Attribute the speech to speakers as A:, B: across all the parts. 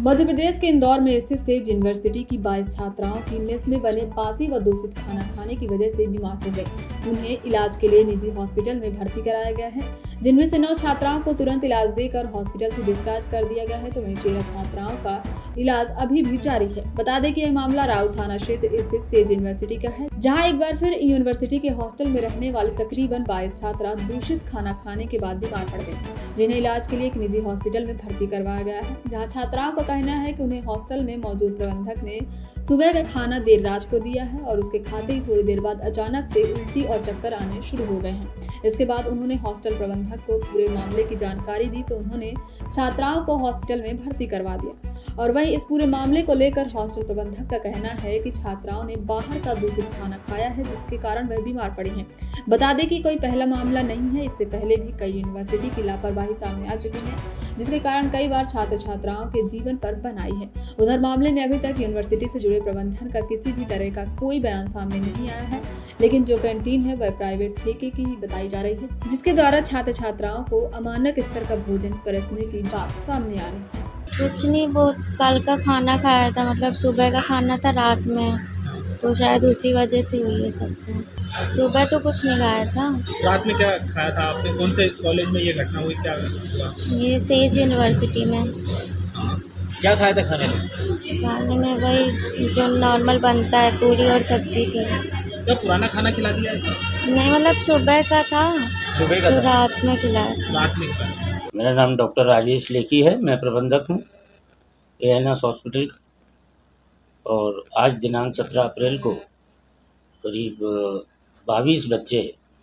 A: मध्य प्रदेश के इंदौर में स्थित सेज यूनिवर्सिटी की 22 छात्राओं की मेस में बने बासी व दूषित खाना खाने की वजह से बीमार हो गई। उन्हें इलाज के लिए निजी हॉस्पिटल में भर्ती कराया गया है, जिनमें से 9 छात्राओं को तुरंत इलाज देकर हॉस्पिटल से डिस्चार्ज कर दिया गया है, तो वहीं 13 छात्राओं का इलाज अभी भी जारी है। बता दें कि यह मामला राउ थाना क्षेत्र स्थित सेज यूनिवर्सिटी का है, जहाँ एक बार फिर यूनिवर्सिटी के हॉस्टल में रहने वाले तकरीबन 22 छात्रा दूषित खाना खाने के बाद बीमार पड़ गए, जिन्हें इलाज के लिए एक निजी हॉस्पिटल में भर्ती करवाया गया है। जहाँ छात्राओं का कहना है कि उन्हें हॉस्टल में मौजूद प्रबंधक ने सुबह का खाना देर रात को दिया है और उसके खाते ही थोड़ी देर बाद अचानक से उल्टी और चक्कर आने शुरू हो गए हैं। इसके बाद उन्होंने हॉस्टल प्रबंधक को पूरे मामले की जानकारी दी, तो उन्होंने छात्राओं को हॉस्पिटल में भर्ती करवा दिया। और वहीं इस पूरे मामले को लेकर हॉस्टल प्रबंधक का कहना है कि छात्राओं ने बाहर का दूषित खाना खाया है, जिसके कारण वह बीमार पड़ी हैं। बता दें कि कोई पहला मामला नहीं है, इससे पहले भी कई यूनिवर्सिटी की लापरवाही सामने आ चुकी है, जिसके कारण कई बार छात्र छात्राओं के जीवन पर बन आई है। उधर मामले में अभी तक यूनिवर्सिटी से जुड़े प्रबंधन का किसी भी तरह का कोई बयान सामने नहीं आया है, लेकिन जो कैंटीन है वह प्राइवेट ठेके की ही बताई जा रही है, जिसके द्वारा छात्र छात्राओं को अमानक स्तर का भोजन परसने की बात सामने आ रही है।
B: कुछ नहीं, वो कल का खाना खाया था, मतलब सुबह का खाना था रात में, तो शायद उसी वजह से हुई है सबको। सुबह तो कुछ नहीं खाया था।
C: रात में क्या खाया था आपने? कौन से कॉलेज में ये घटना हुई, क्या हुआ?
B: ये सेज यूनिवर्सिटी में।
C: क्या खाया था खाने में?
B: खाने में वही जो नॉर्मल बनता है, पूरी और सब्जी थी।
C: क्या पुराना खाना खिला दिया है?
B: नहीं, मतलब सुबह का था,
C: सुबह का
B: तो
C: था?
B: रात में खिलाया था।
C: रात में खिलाया।
D: मेरा नाम डॉक्टर राजेश लेखी है। मैं प्रबंधक हूँ एएनएस हॉस्पिटल का। और आज दिनांक 17 अप्रैल को करीब 22 बच्चे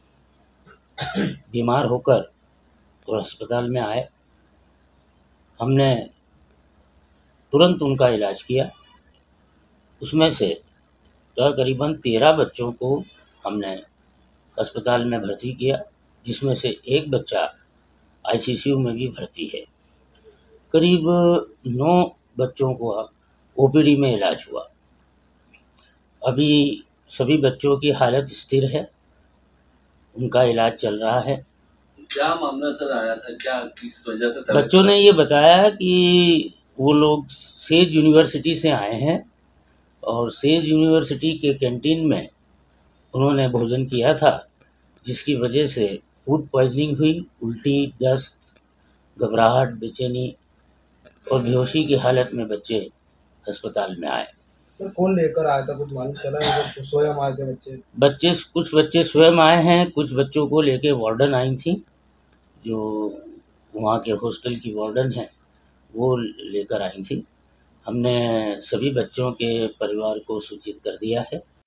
D: बीमार होकर और अस्पताल में आए। हमने तुरंत उनका इलाज किया। उसमें से करीबन 13 बच्चों को हमने अस्पताल में भर्ती किया, जिसमें से एक बच्चा आईसीयू में भी भर्ती है। करीब 9 बच्चों को ओपीडी में इलाज हुआ। अभी सभी बच्चों की हालत स्थिर है, उनका इलाज चल रहा है।
E: क्या मामला सर आया था, क्या किस वजह से?
D: बच्चों ने ये बताया कि वो लोग सेज यूनिवर्सिटी से आए हैं और सेज यूनिवर्सिटी के कैंटीन में उन्होंने भोजन किया था, जिसकी वजह से फूड पॉइजनिंग हुई। उल्टी, दस्त, घबराहट, बेचैनी और बेहोशी की हालत में बच्चे अस्पताल में आए।
C: तो कौन लेकर आया था, कुछ मालूम चला? तो स्वयं आए थे बच्चे?
D: कुछ बच्चे स्वयं आए हैं, कुछ बच्चों को लेके वार्डन आई थी, जो वहाँ के हॉस्टल की वार्डन है, वो लेकर आई थी। हमने सभी बच्चों के परिवार को सूचित कर दिया है।